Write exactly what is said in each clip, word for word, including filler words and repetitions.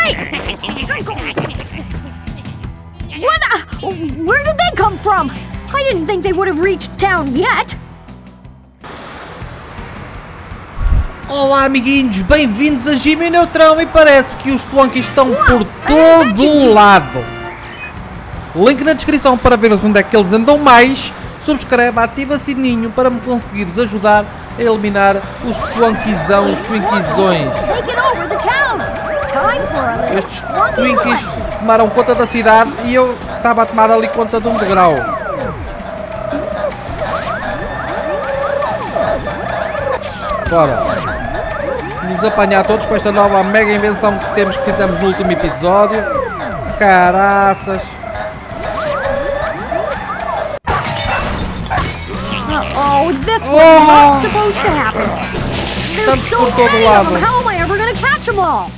Hey! What? The, where did they come from? I didn't think they would have reached town yet. Olá amiguinhos, bem-vindos a Jimmy Neutron e parece que os Twonkies estão por todo o lado. Link na descrição para veres onde é que eles andam mais. Subscreve, ativa o sininho para me conseguires ajudar a eliminar os Twonkiezão, os Twinkiezões. Estes Twinkies tomaram conta da cidade e eu estava a tomar ali conta de um degrau. Bora nos apanhar todos com esta nova mega invenção que temos, que fizemos no último episódio. Caraças! Oh, this was not supposed to happen. There's so por todo many lado. of them. How am I ever going to catch them all?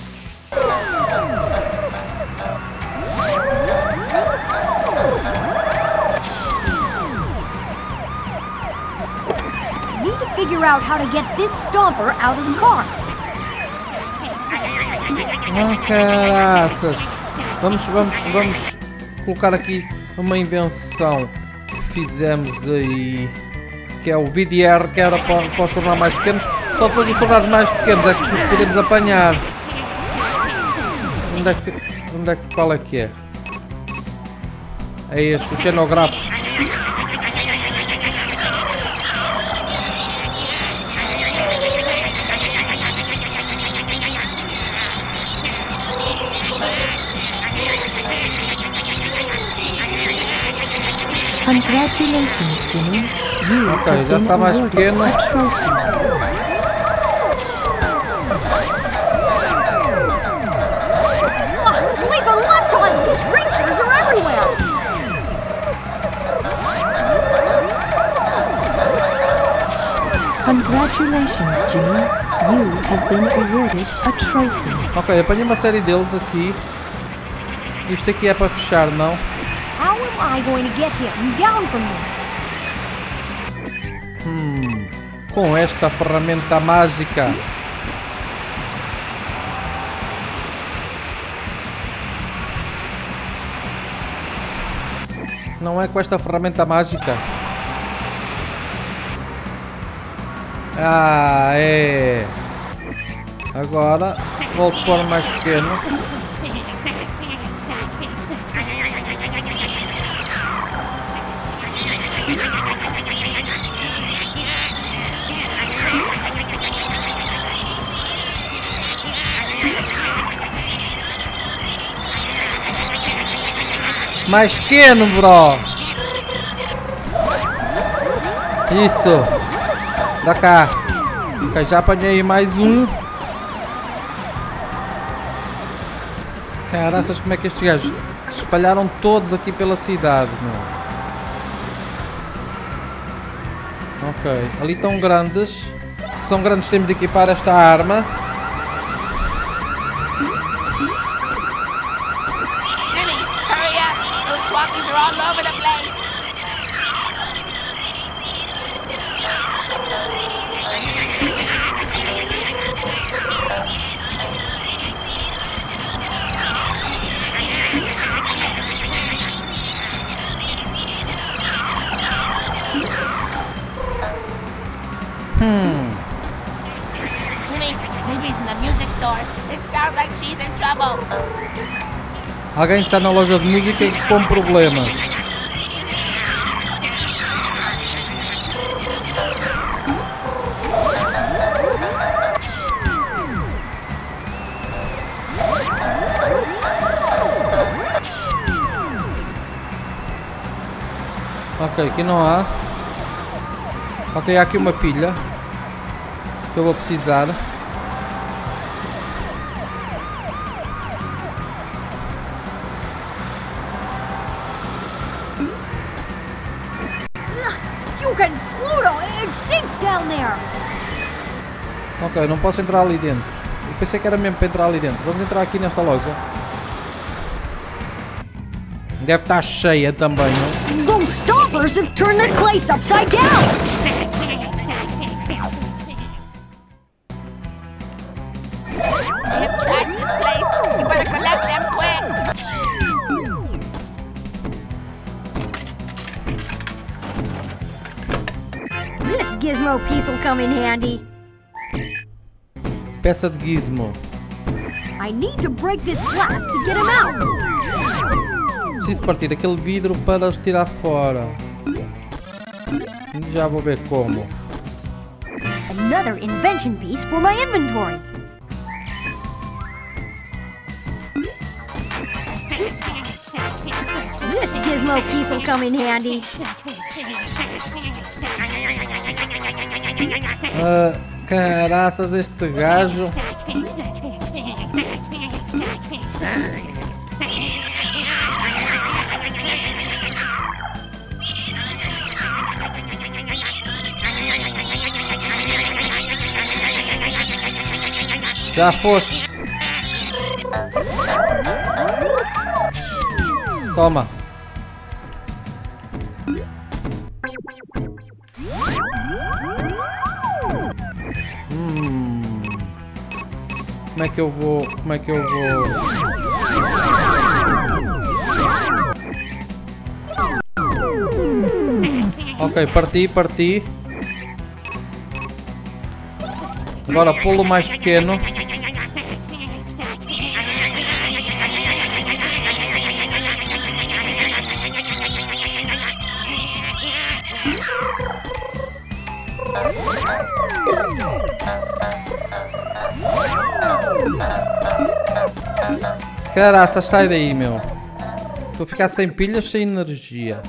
I need to figure out how to get this stomper out of the car. Ah, caraças! Vamos, vamos, vamos colocar aqui uma invenção que fizemos aí, que é o V D R, que era para, para os tornar mais pequenos. Só depois de os tornar mais pequenos é que os podemos apanhar. Onde é que, onde é que, qual é que é? É este, o cenográfico. Congratulations, Jimmy. You Ok, já está mais pequeno. Leave a leptons! These creatures are everywhere! Congratulations, Jimmy. You have been awarded a trophy. Ok, apanhei uma série deles aqui. Isto aqui é para fechar, não? How am I going to get him down from here? Hum, com esta ferramenta mágica. Não é com esta ferramenta mágica. Ah, é. Agora vou pôr mais pequeno. Mais pequeno, bro. Isso. Dá cá. Ok, já apanhei mais um. Caraças, como é que estes gajos se espalharam todos aqui pela cidade, meu. Ok, ali estão grandes. Se são grandes, temos de equipar esta arma. Hmm. Jimmy, maybe in the music store. It sounds like she's in trouble. Alguém está na loja de música e com problemas. Ok, aqui não há. Ok, há aqui uma pilha que eu vou precisar. You can Pluto! It stinks down there! Ok, não posso entrar ali dentro. Eu pensei que era mesmo para entrar ali dentro. Vamos entrar aqui nesta loja. Deve estar cheia também, não? Those stompers have turned this place upside down! They have trashed this place. You better collect gizmo piece will come in handy. Peça de gizmo. I need to break this glass to get him out. Preciso partir aquele vidro para os tirar fora. Já vou ver como. Another invention piece for my inventory. This gizmo piece will come in handy. Ah, caraças, este gajo. Já foste. Toma. Hum. Como é que eu vou? Como é que eu vou? Ok, parti, parti. Agora pulo mais pequeno. Caraca, sai daí, meu. Estou a ficar sem pilhas, sem energia.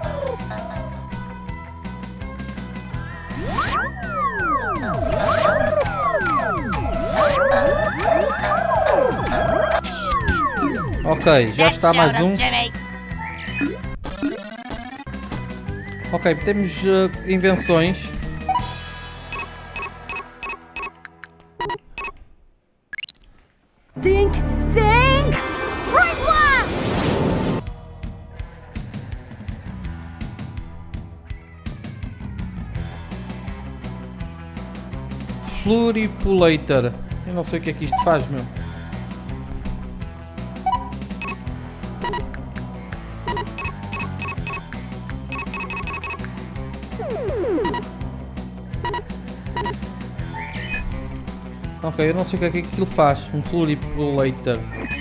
Ok, já está mais um. Ok, temos uh, invenções. Think, think! Right blast! Fluripulator. Eu não sei o que é que isto faz, meu. Ok, eu não sei o que é que aquilo faz. Um Fluripulator.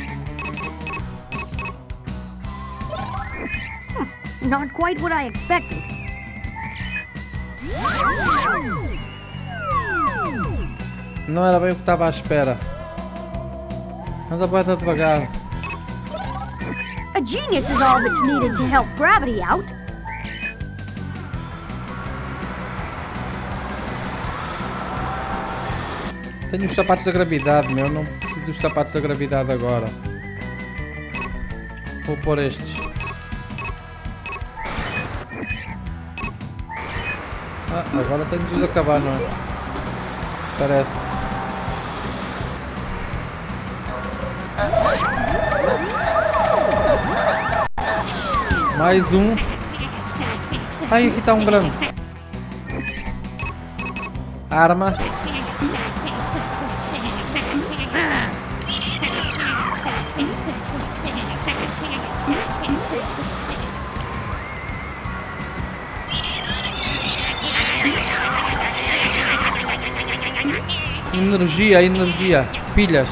Not quite what I expected. Não era bem o que estava à espera. Anda bem devagar. A genius is all that's needed to help gravity out. Tenho os sapatos da gravidade, meu. Não preciso dos sapatos da gravidade agora. Vou pôr estes. Ah, agora tenho de os acabar, não é? Parece. Mais um. Ai, aqui está um grande. Arma. Energia, energia. Pilhas.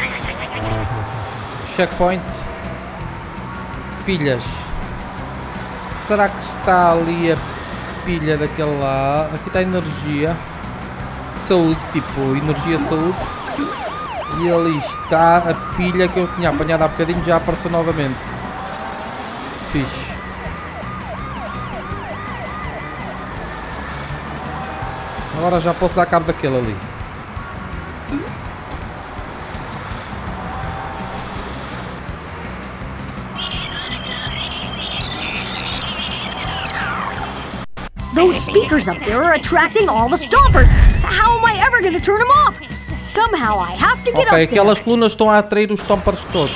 Checkpoint. Pilhas. Será que está ali a pilha daquele lá? Aqui está a energia. Saúde, tipo, energia, saúde. E ali está a pilha que eu tinha apanhado há bocadinho, já apareceu novamente. Fixe. Agora já posso dar cabo daquele ali. Those speakers up there are attracting all the stompers. How am I ever going to turn them off? Somehow I have to get Ok, up there. aquelas colunas estão a atrair os stompers todos.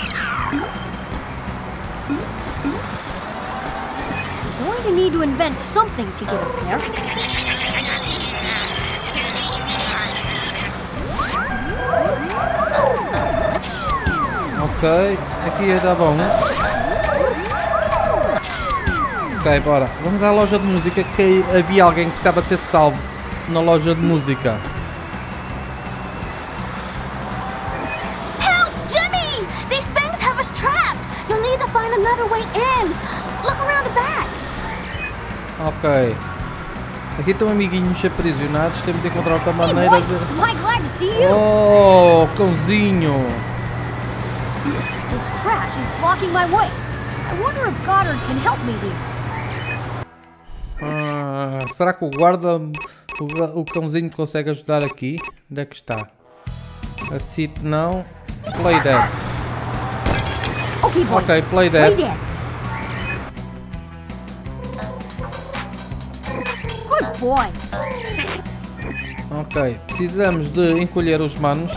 I'm going to need to invent something to get up there. Ok, aqui dá bom. Ok, bora. Vamos à loja de música, que havia alguém que precisava de ser salvo na loja de música. Help, Jimmy! These things have us trapped. You'll need to find another way in. Look around the back. Ok. Aqui estão amiguinhos aprisionados. Temos de encontrar outra maneira Hey, de... Mike, Mike, glad to see you. Oh, cãozinho. This crash is blocking my way. I wonder if Goddard can help me here. Ah, será que o guarda, o, ga- o cãozinho consegue ajudar aqui? Onde é que está? A Sit não. Play dead. Okay, boy. Ok, play Play dead. dead. Good boy. Ok, precisamos de encolher os manos.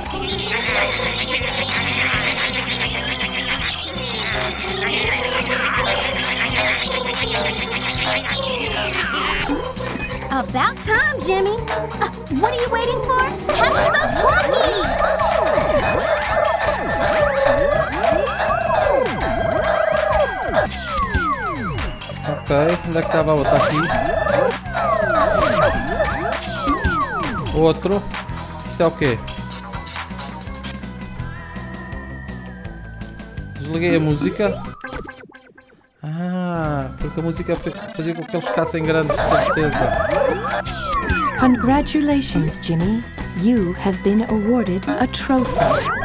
About time, Jimmy. Uh, what are you waiting for? Capture those Twinkies! Ok, onde é que estava a outra? Aqui. Outro. Isto é o quê? Desliguei a música. Ah, porque a música fe- fazia com que eles ficassem grandes, de certeza. Congratulations, Jimmy. You have been awarded a trophy.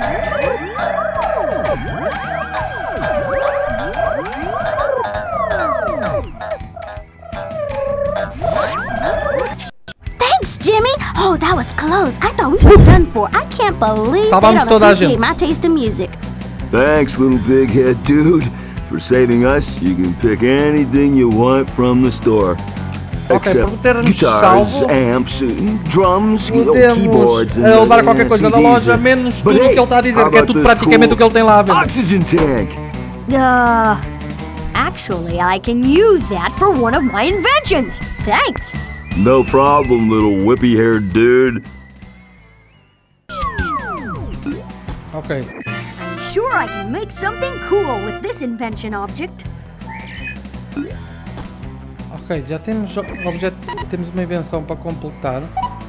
Thanks, Jimmy. Oh, that was close. I thought we were done for. I can't believe they Salvamos don't toda a appreciate gente. my taste in music. Thanks, little big head dude. For saving us, you can pick anything you want from the store. Ok, por Except termos guitars, salvo, amps, drums, you know, podemos keyboards, and eh, levar uh, qualquer coisa da C Ds, loja, uh, menos but tudo o hey, que ele está a dizer, how que é about tudo this praticamente cool o que ele tem lá à venda. Oxygen tank. Uh, actually, I can use that for one of my inventions. Thanks. No problem, little whippy-haired dude. Ok, I'm sure I can make something cool with this invention object. ok, já temos o- objeto, temos uma invenção para completar.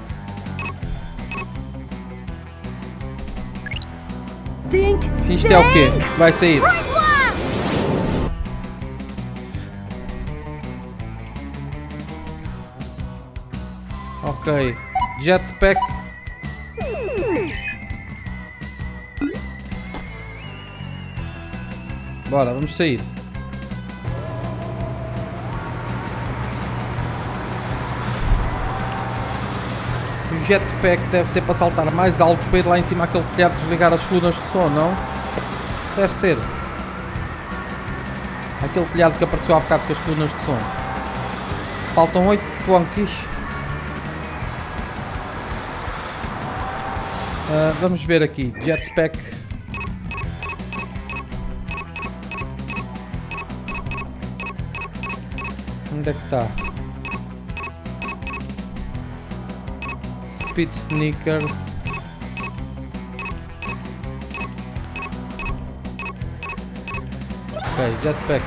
Think. Isto é o quê? Vai sair. Right blast! Ok, jetpack. Bora, vamos sair. O jetpack deve ser para saltar mais alto para ir lá em cima àquele telhado desligar as colunas de som, não? Deve ser. Aquele telhado que apareceu há bocado com as colunas de som. Faltam oito twonkies. Ah, vamos ver aqui. Jetpack. Onde é que está? Speed Sneakers. Ok, jetpack.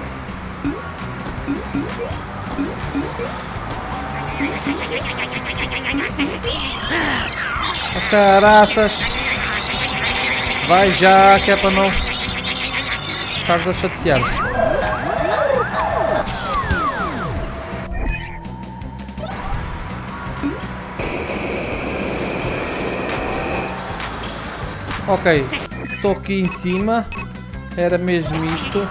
Oh, caraças! Vai já, que é para não estares a chatear. Ok, estou aqui em cima. Era mesmo isto.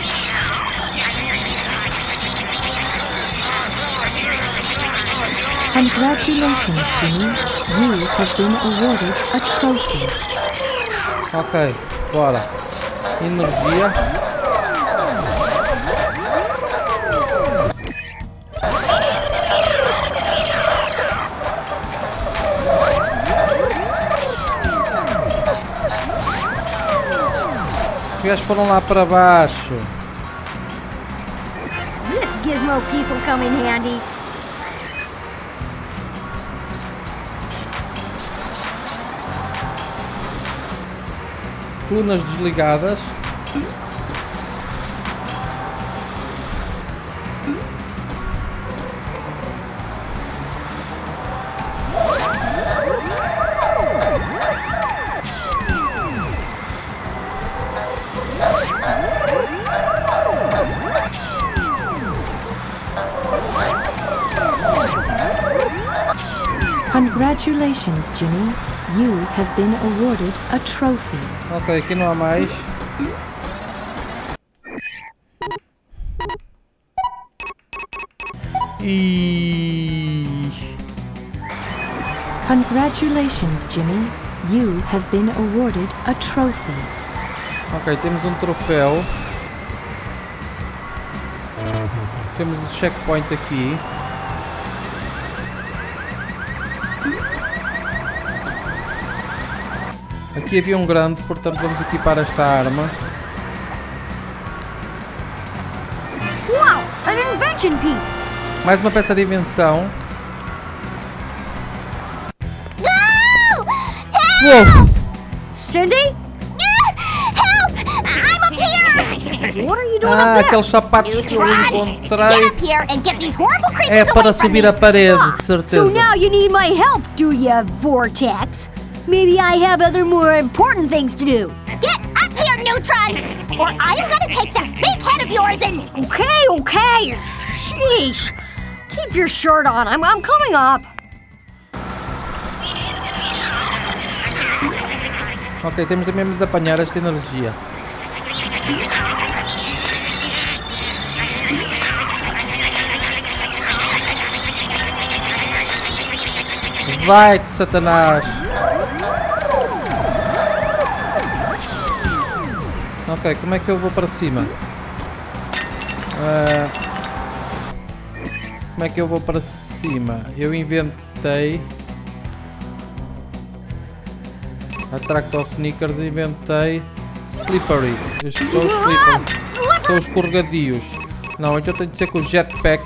Congratulations, Jimmy. You have been awarded a trophy. Ok, bora. Energia. Os gajos foram lá para baixo. This gizmo piece will come in handy. Colunas desligadas. Congratulations, Jimmy. You have been awarded a trophy. Ok, aqui não há mais. E... Congratulations, Jimmy. You have been awarded a trophy. Ok, temos um troféu. Temos o checkpoint aqui. Aqui havia um grande, portanto vamos equipar esta arma. Wow, an invention piece. Mais uma peça de invenção. Uou! Cindy? Help! I'm up here! What are you doing Ah, up there? aqueles sapatos You que eu tried! Get encontrei. up here and get these horrible creatures É para away from subir me! a parede, de So certeza. now you need my help, do ya, Vortex? Maybe I have other more important things to do. Get up here, Neutron! Or I am gonna take that big head of yours and... Okay, okay. Sheesh. Keep your shirt on. I'm, I'm coming up. Ok, temos mesmo de apanhar esta energia. Vai-te, Satanás! Ok, como é que eu vou para cima? Ah, como é que eu vou para cima? Eu inventei... Atracto aos sneakers, inventei... Slippery. Estes são os slippery. São os escorregadios. Não, então tem de ser com o jetpack.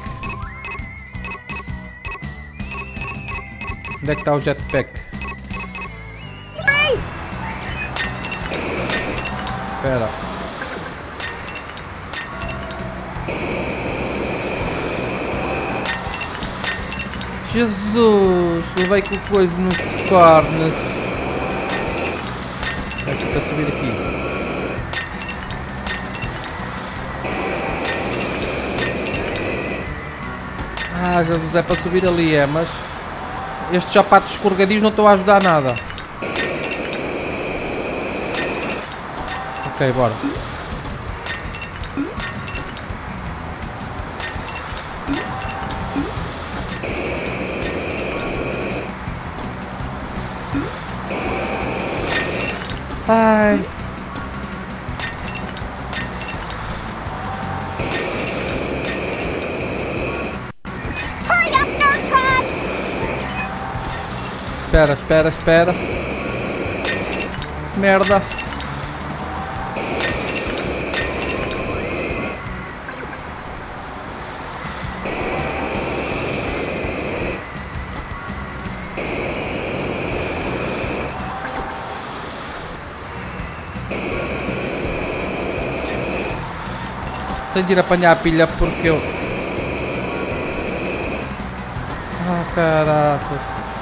Onde é que está o jetpack? Espera. Jesus! Levei com coisa nos cornos. É aqui para subir aqui. Ah, Jesus, é para subir ali, é, mas... Estes sapatos escorregadios não estão a ajudar nada. Ok, bora. Ai. Hurry up, Neutron! Espera, espera, espera. Merda. Tenho de ir apanhar a pilha porque eu... Ah, caraças.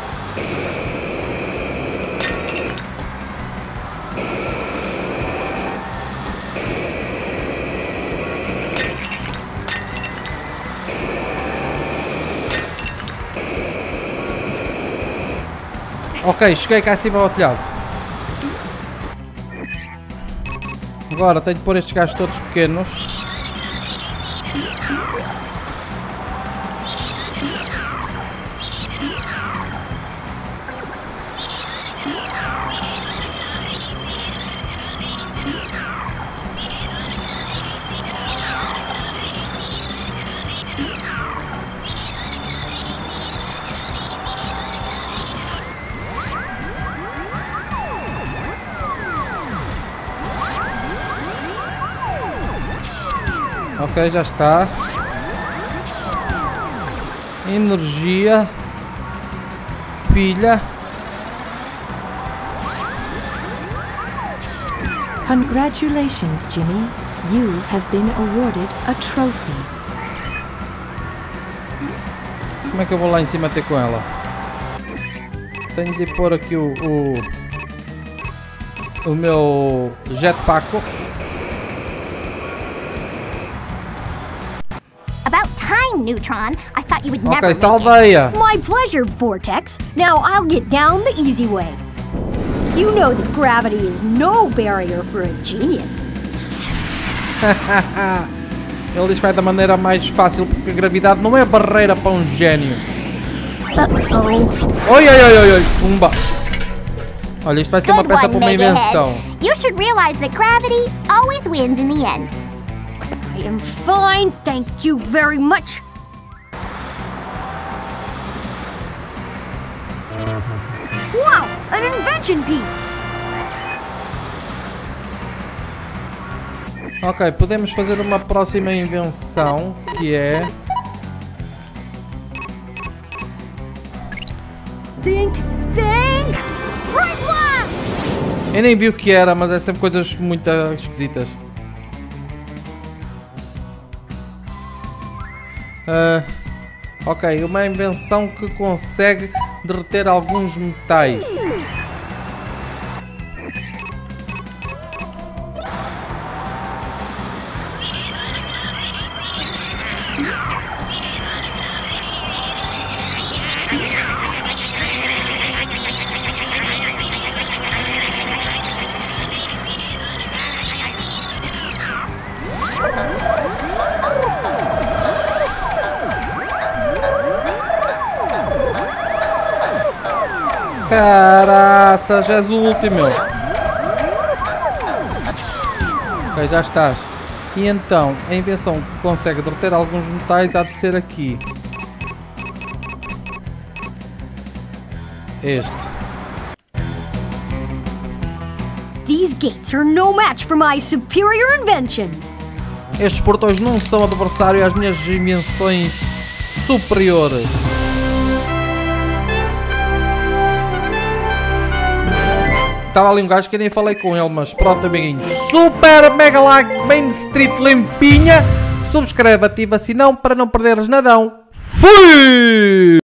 Ok, cheguei cá acima ao telhado. Agora tenho de pôr estes gajos todos pequenos. Ok, já está. Energia. Pilha. Congratulations, Jimmy. You have been awarded a trophy. Como é que eu vou lá em cima ter com ela? Tenho de pôr aqui o... O, o meu jetpack. About time, Neutron. I thought you would never Ok, make it. salveia. My pleasure, Vortex. Now I'll get down the easy way. You know that gravity is no barrier for a genius. Ele diz que vai da maneira mais fácil porque a gravidade não é barreira para um gênio. Uh-oh. Oi, oi, oi, oi, oi, pumba. Olha, isto vai ser uma Good peça one, para uma invenção. Megahead. You should realize that gravity always wins in the end. I am fine, thank you very much. Wow, an invention piece. Ok, podemos fazer uma próxima invenção que é... Think, think, right blast! Eu nem vi o que era, mas é sempre coisas muito esquisitas. Ah, ok, uma invenção que consegue derreter alguns metais. Caraças, és o último. Ok, já estás. E então, a invenção que consegue derreter alguns metais há de ser aqui. Este. These gates are no match for my superior inventions. Estes portões não são adversário às minhas invenções superiores. Estava ali um gajo que eu nem falei com ele, mas pronto, amiguinhos. Super mega like, Main Street limpinha. Subscreve, ativa o sinão para não perderes nadão. Fui!